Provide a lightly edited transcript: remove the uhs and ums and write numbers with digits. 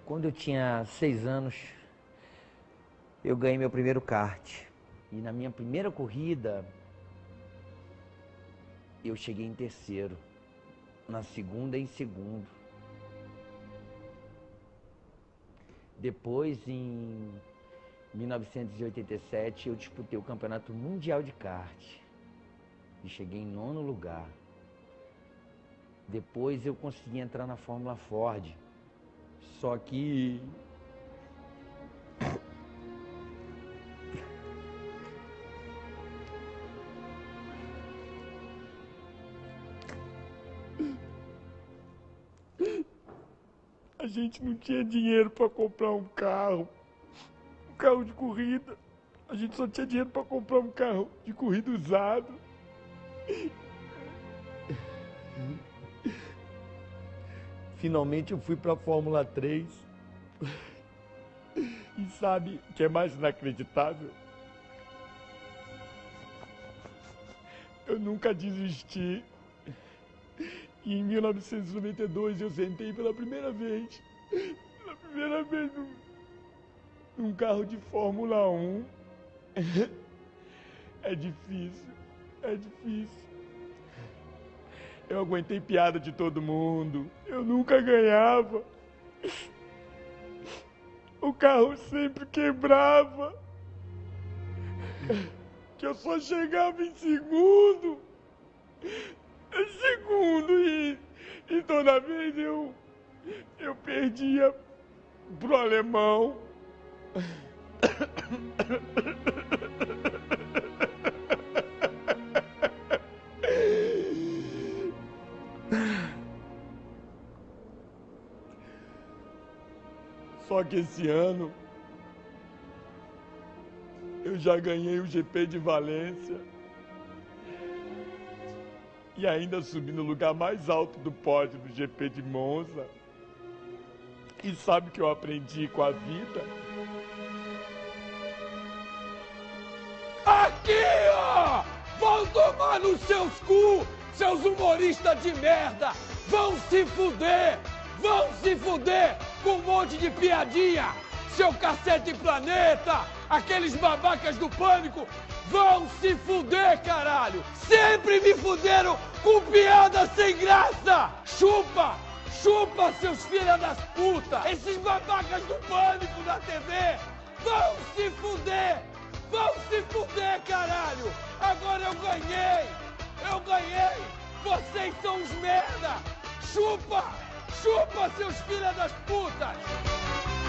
Quando eu tinha 6 anos, eu ganhei meu primeiro kart. E na minha primeira corrida, eu cheguei em terceiro. Na segunda, em segundo. Depois, em 1987, eu disputei o Campeonato Mundial de Kart. E cheguei em 9º lugar. Depois eu consegui entrar na Fórmula Ford. Só que... a gente não tinha dinheiro para comprar um carro de corrida. A gente só tinha dinheiro para comprar um carro de corrida usado. Finalmente eu fui para a Fórmula 3. E sabe o que é mais inacreditável? Eu nunca desisti. E em 1992 eu sentei pela primeira vez num carro de Fórmula 1. É difícil. Eu aguentei piada de todo mundo. Eu nunca ganhava. O carro sempre quebrava. Que eu só chegava em segundo. E toda vez eu perdia pro alemão. Só que esse ano eu já ganhei o GP de Valência. E ainda subi no lugar mais alto do pódio do GP de Monza. E sabe o que eu aprendi com a vida? Aqui, ó! Vão tomar nos seus cu, seus humoristas de merda! Vão se fuder! Vão se fuder com um monte de piadinha! Seu Cacete Planeta! Aqueles babacas do Pânico! Vão se fuder, caralho! Sempre me fuderam com piada sem graça! Chupa! Chupa, seus filha das putas! Esses babacas do Pânico da TV! Vão se fuder! Vão se fuder, caralho! Agora eu ganhei! Eu ganhei! Vocês são uns merda! Chupa! Chupa, seus filha das putas!